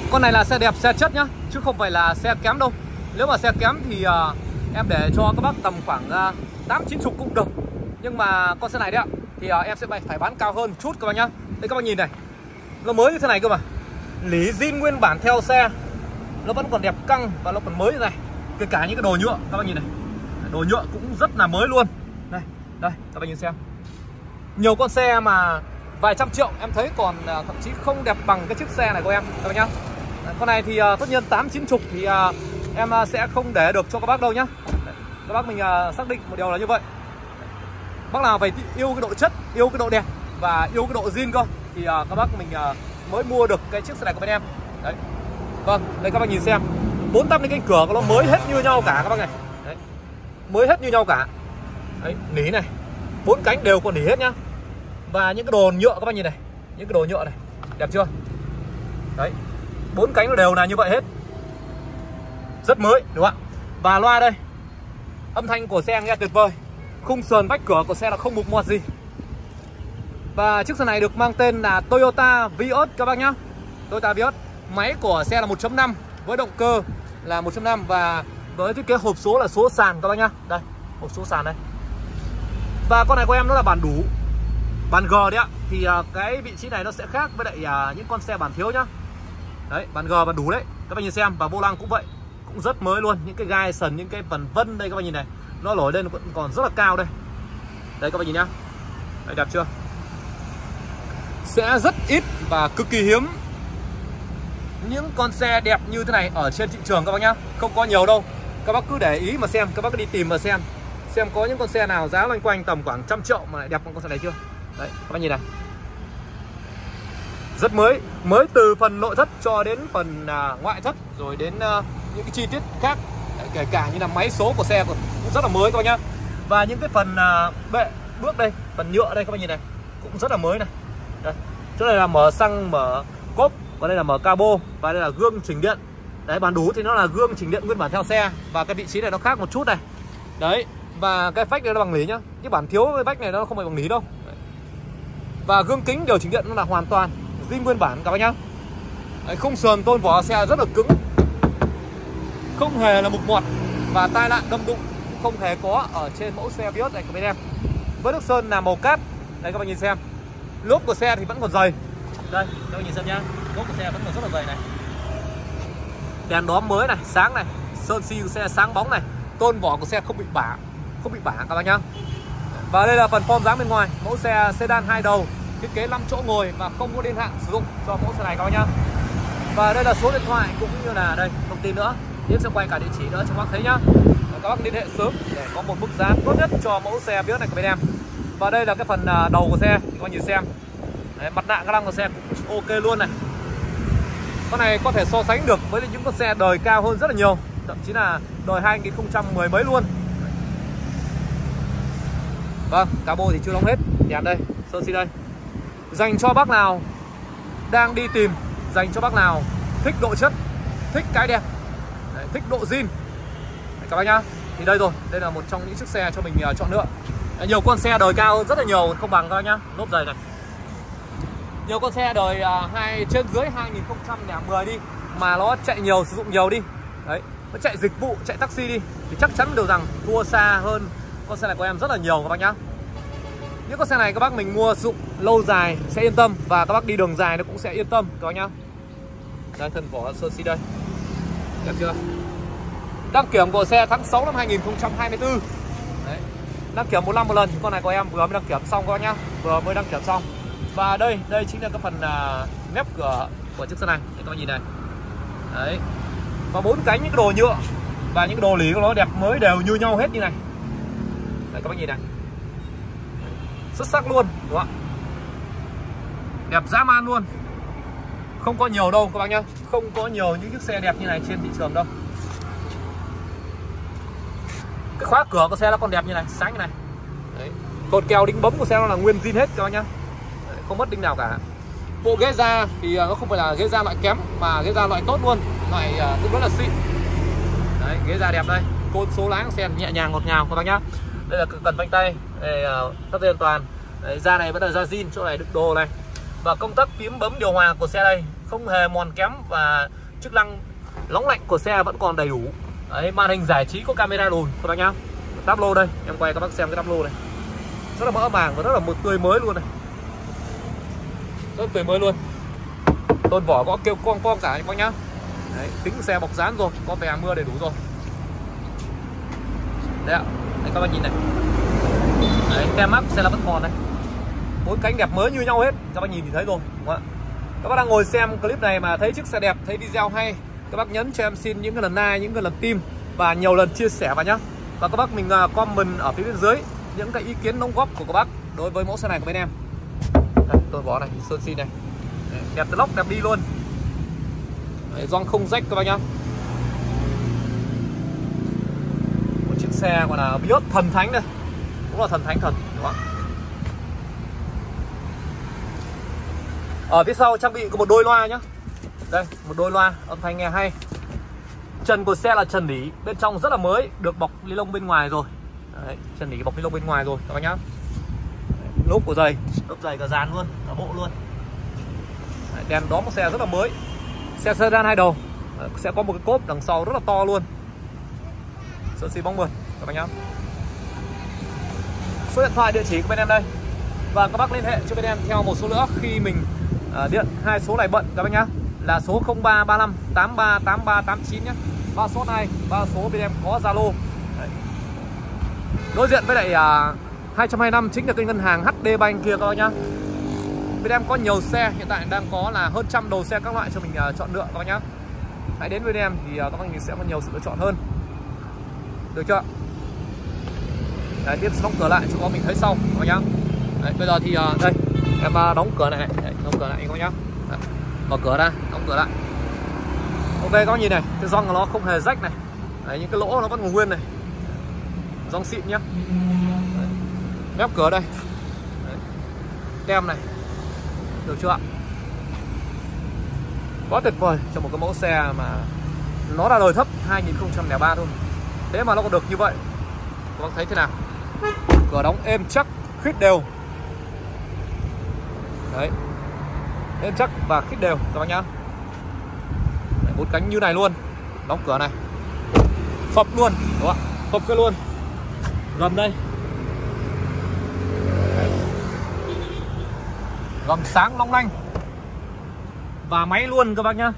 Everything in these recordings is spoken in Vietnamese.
Con này là xe đẹp, xe chất nhá, chứ không phải là xe kém đâu. Nếu mà xe kém thì em để cho các bác tầm khoảng 8-9 cũng được. Nhưng mà con xe này đấy ạ, thì em sẽ phải bán cao hơn chút các bác nhá. Đây các bác nhìn này, nó mới như thế này cơ mà. Lý zin nguyên bản theo xe, nó vẫn còn đẹp căng và nó còn mới như này. Kể cả những cái đồ nhựa các bác nhìn này, đồ nhựa cũng rất là mới luôn. Đây, đây các bác nhìn xem. Nhiều con xe mà vài trăm triệu em thấy còn thậm chí không đẹp bằng cái chiếc xe này của em các bác nhá. Con này thì tất nhiên 8-9 thì em sẽ không để được cho các bác đâu nhá. Các bác mình xác định một điều là như vậy. Bác nào phải yêu cái độ chất, yêu cái độ đẹp và yêu cái độ zin cơ thì các bác mình mới mua được cái chiếc xe này của bên em. Đấy. Vâng, đây các bác nhìn xem. 4 tăm cái cánh cửa của nó mới hết như nhau cả các bác này. Đấy. Mới hết như nhau cả. Đấy, nỉ này. 4 cánh đều còn nỉ hết nhá. Và những cái đồ nhựa các bác nhìn này, những cái đồ nhựa này, đẹp chưa? Đấy. 4 cánh nó đều là như vậy hết. Rất mới đúng không ạ? Và loa đây. Âm thanh của xe nghe tuyệt vời. Khung sườn vách cửa của xe là không mục mọt gì. Và chiếc xe này được mang tên là Toyota Vios các bác nhá. Toyota Vios. Máy của xe là 1.5 với động cơ là 1.5 và với thiết kế hộp số là số sàn các bác nhá. Đây, hộp số sàn đây. Và con này của em nó là bản đủ, bản G đấy ạ. Thì cái vị trí này nó sẽ khác với lại những con xe bản thiếu nhá. Đấy, bản G bản đủ đấy. Các bác nhìn xem, và vô lăng cũng vậy, cũng rất mới luôn. Những cái gai sần, những cái vân vân đây các bác nhìn này, nó nổi lên vẫn còn rất là cao đây. Đây các bác nhìn nhá. Đấy, đẹp chưa? Sẽ rất ít và cực kỳ hiếm những con xe đẹp như thế này ở trên thị trường các bác nhá. Không có nhiều đâu. Các bác cứ để ý mà xem, các bác cứ đi tìm mà xem có những con xe nào giá loanh quanh tầm khoảng 100 triệu mà lại đẹp hơn con xe này chưa. Đấy, các bác nhìn này. Rất mới, mới từ phần nội thất cho đến phần ngoại thất, rồi đến những cái chi tiết khác. Đấy, kể cả như là máy số của xe cũng rất là mới các bác nhá. Và những cái phần bệ bước đây, phần nhựa đây các bác nhìn này, cũng rất là mới này. Đây, chỗ này là mở xăng, mở cốp, còn đây là mở cabo, và đây là gương chỉnh điện. Đấy, bản đủ thì nó là gương chỉnh điện nguyên bản theo xe, và cái vị trí này nó khác một chút này. Đấy, và cái vách này nó bằng lý nhá, cái bản thiếu cái vách này nó không phải bằng lý đâu. Đấy. Và gương kính điều chỉnh điện nó là hoàn toàn zin nguyên bản các bác nhá. Đấy, khung sườn tôn vỏ xe rất là cứng, không hề là mục mọt, và tai nạn đâm đụng cũng không hề có ở trên mẫu xe Vios này của bên em. Với nước sơn là màu cát. Đây các bác nhìn xem. Lốp của xe thì vẫn còn dày. Đây, các bác nhìn xem nhá. Lốp của xe vẫn còn rất là dày này. Đèn đóm mới này, sáng này, sơn xi của xe sáng bóng này. Tôn vỏ của xe không bị bả, không bị bả các bác nhá. Và đây là phần form dáng bên ngoài. Mẫu xe sedan 2 đầu, thiết kế 5 chỗ ngồi và không có niên hạn sử dụng cho mẫu xe này các bác nhá. Và đây là số điện thoại cũng như là đây thông tin nữa. Tiếp sẽ quay cả địa chỉ nữa cho các bác thấy nhá. Và các bác liên hệ sớm để có một mức giá tốt nhất cho mẫu xe Vios này của bên em. Và đây là cái phần đầu của xe, các bác nhìn xem. Đấy, mặt nạ các lăng của xe cũng ok luôn này. Con này có thể so sánh được với những con xe đời cao hơn rất là nhiều, thậm chí là đời 2010 mấy luôn. Vâng, cabo thì chưa đóng hết, đèn đây, sơn xi đây. Dành cho bác nào đang đi tìm, dành cho bác nào thích độ chất, thích cái đẹp, đấy, thích độ zin, đấy, các bác nhá. Thì đây rồi, đây là một trong những chiếc xe cho mình chọn lựa. Nhiều con xe đời cao rất là nhiều, không bằng các bác nhá. Lốp dày này. Nhiều con xe đời trên dưới 2010 đi mà nó chạy nhiều, sử dụng nhiều đi. Đấy, nó chạy dịch vụ, chạy taxi đi thì chắc chắn được rằng thua xa hơn con xe này của em rất là nhiều các bác nhá. Những con xe này các bác mình mua sử dụng lâu dài sẽ yên tâm, và các bác đi đường dài nó cũng sẽ yên tâm các bác nhá. Đây, thân vỏ sơn xi đây. Đẹp chưa? Đăng kiểm của xe tháng 6 năm 2024. Đấy. Đăng kiểm 1 năm một lần. Con này của em vừa mới đăng kiểm xong các bác nhá, vừa mới đăng kiểm xong. Và đây chính là cái phần mép cửa của chiếc xe này. Đây, các bác nhìn này. Đấy. Và 4 cánh những cái đồ nhựa và những cái đồ lý của nó đẹp mới đều như nhau hết như này. Đây, các bác nhìn này. Xuất sắc luôn, đúng không ạ? Đẹp dã man luôn. Không có nhiều đâu các bác nhá. Không có nhiều những chiếc xe đẹp như này trên thị trường đâu. Cái khóa cửa của xe nó còn đẹp như này, sáng như này. Đấy. Cột kèo đính bấm của xe nó là nguyên zin hết các bác nhá. Đấy, không mất đinh nào cả. Bộ ghế da thì nó không phải là ghế da loại kém, mà ghế da loại tốt luôn, loại cũng rất là xịn. Đấy, ghế da đẹp đây. Côn số láng xe nhẹ nhàng ngọt ngào các bác nhá. Đây là cần phanh tay, thắt dây an toàn. Đấy, da này vẫn là da zin, chỗ này đựng đồ này. Và công tắc phím bấm điều hòa của xe đây không hề mòn kém và chức năng nóng lạnh của xe vẫn còn đầy đủ. Đấy, màn hình giải trí có camera lùi các bác nhá. Táp lô đây, em quay các bác xem cái táp lô này. Rất là mỡ màng và rất là tươi mới luôn này. Rất tươi mới luôn. Tôn vỏ có kêu con cả các bác nhá. Đấy, tính xe bọc dán rồi, có vẻ mưa đầy đủ rồi. Đấy ạ, đấy các bác nhìn này. Đấy, tem mác xe là vẫn còn này. Bốn cánh đẹp mới như nhau hết, các bác nhìn thì thấy rồi, đúng không ạ? Các bác đang ngồi xem clip này mà thấy chiếc xe đẹp, thấy video hay, các bác nhấn cho em xin những cái lần like, những cái lần tim và nhiều lần chia sẻ vào nhá. Và các bác mình comment ở phía bên dưới những cái ý kiến đóng góp của các bác đối với mẫu xe này của bên em. Đây, tôn vỏ này, sơn xi này. Đấy, đẹp từ lóc đẹp đi luôn. Đấy, gioăng không rách các bác nhá. Một chiếc xe gọi là Vios thần thánh đây. Cũng là thần thánh thật, đúng không ạ? Ở phía sau trang bị có một đôi loa nhá. Đây, một đôi loa, âm thanh nghe hay. Trần của xe là trần nỉ, bên trong rất là mới, được bọc ni lông bên ngoài rồi. Đấy, trần nỉ bọc ni lông bên ngoài rồi các bác nhá. Lốp của giày, lốp giày cả dàn luôn, cả bộ luôn. Đấy, đèn đóm của xe rất là mới. Xe sedan 2 đầu. Đấy, sẽ có một cái cốp đằng sau rất là to luôn. Sơn xi bóng mượt các bác nhá. Số điện thoại địa chỉ của bên em đây. Và các bác liên hệ cho bên em theo một số nữa khi mình điện. Hai số này bận các bác nhá, là số 0335 838389 nhé. 3 số này, 3 số bên em có Zalo. Đối diện với lại 225 chính là kênh ngân hàng HD Bank kia các bác nhá. Bên em có nhiều xe, hiện tại đang có là hơn trăm đầu xe các loại cho mình chọn lựa các bác nhá. Hãy đến bên em thì các bác mình sẽ có nhiều sự lựa chọn hơn. Được chưa? Đấy, tiếp đóng cửa lại cho có mình thấy sau các bác nhá. Đấy, bây giờ thì đây em đóng cửa này, đấy, đóng cửa lại các bác nhá. Đấy, mở cửa ra, đóng cửa lại. Ok các bác nhìn này, cái gioăng của nó không hề rách này. Đấy, những cái lỗ nó vẫn còn nguyên này. Gioăng xịn nhá. Đấy, mép cửa đây. Đấy, tem này. Được chưa ạ? Quá tuyệt vời cho một cái mẫu xe mà nó là đời thấp 2003 thôi. Thế mà nó còn được như vậy. Các bác thấy thế nào? Cửa đóng êm chắc, khít đều. Đấy, êm chắc và khít đều các bác nhá. Đấy, 4 cánh như này luôn. Đóng cửa này, phập luôn, đúng không ạ? Phập cái luôn. Gầm đây, gầm sáng long lanh và máy luôn các bác nhá.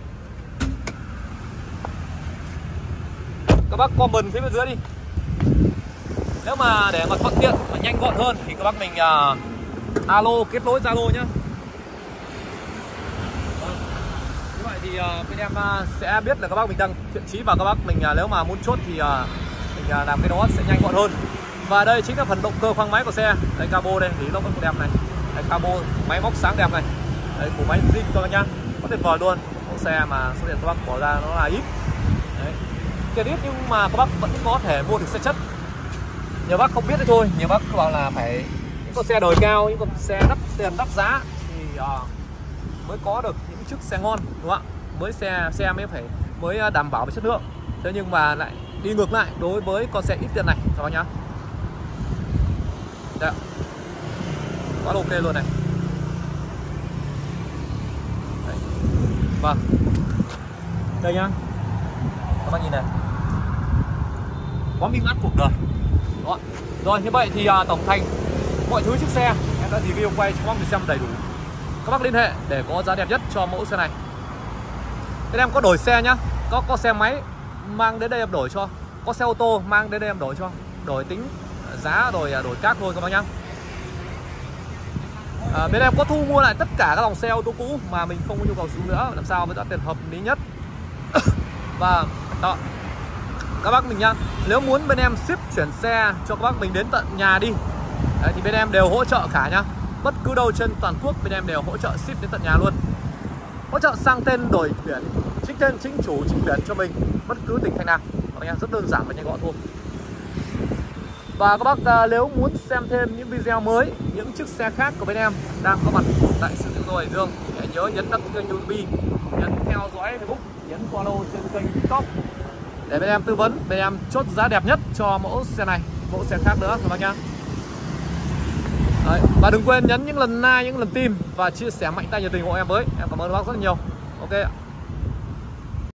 Các bác comment phía bên dưới đi. Nếu mà để mà thuận tiện và nhanh gọn hơn thì các bác mình alo kết nối Zalo nhá. Như vậy thì bên em sẽ biết là các bác mình đang thiện chí, và các bác mình nếu mà muốn chốt thì mình làm cái đó sẽ nhanh gọn hơn. Và đây chính là phần động cơ khoang máy của xe. Đây cabo đây, thì nó vẫn đẹp này. Đây cabo, máy móc sáng đẹp này. Đây của máy zin các bác nhá. Có tuyệt vời luôn. Mẫu xe mà số tiền các bác bỏ ra nó là ít. Đấy, tiền ít nhưng mà các bác vẫn có thể mua được xe chất. Nhiều bác không biết đấy thôi, nhiều bác bảo là phải những con xe đời cao, những con xe đắt tiền đắt giá thì mới có được những chiếc xe ngon, đúng không ạ? Mới xe mới đảm bảo về chất lượng. Thế nhưng mà lại đi ngược lại đối với con xe ít tiền này các bác nhá. Đấy, quá ok luôn này. Đấy. Vâng, đây nhá, các bác nhìn này, quá minh mãn cuộc đời. Đó. Rồi, như vậy thì tổng thành mọi thứ chiếc xe em đã review quay cho các bác mình xem đầy đủ. Các bác liên hệ để có giá đẹp nhất cho mẫu xe này. Bên em có đổi xe nhá, có xe máy mang đến đây em đổi cho, có xe ô tô mang đến đây em đổi cho, đổi tính giá rồi đổi các thôi các bác nhá. Bên em có thu mua lại tất cả các dòng xe ô tô cũ mà mình không có nhu cầu sử dụng nữa, làm sao với giá tiền hợp lý nhất. Và đó, các bác mình nhá, nếu muốn bên em ship chuyển xe cho các bác mình đến tận nhà đi, đấy, thì bên em đều hỗ trợ cả nhá. Bất cứ đâu trên toàn quốc bên em đều hỗ trợ ship đến tận nhà luôn. Hỗ trợ sang tên đổi biển, chính tên chính chủ chính biển cho mình bất cứ tỉnh thành nào. Các bác nhá, rất đơn giản và nhanh gọn thôi. Và các bác nếu muốn xem thêm những video mới, những chiếc xe khác của bên em đang có mặt tại sự tự do Hải Dương, hãy nhớ nhấn đăng ký kênh YouTube, nhấn theo dõi Facebook, nhấn follow trên kênh TikTok để bên em tư vấn, bên em chốt giá đẹp nhất cho mẫu xe này, mẫu xe khác nữa các bác nhá. Đấy. Và đừng quên nhấn những lần like, những lần tim và chia sẻ mạnh tay nhiệt tình hộ em với. Em cảm ơn bác rất là nhiều. Ok ạ.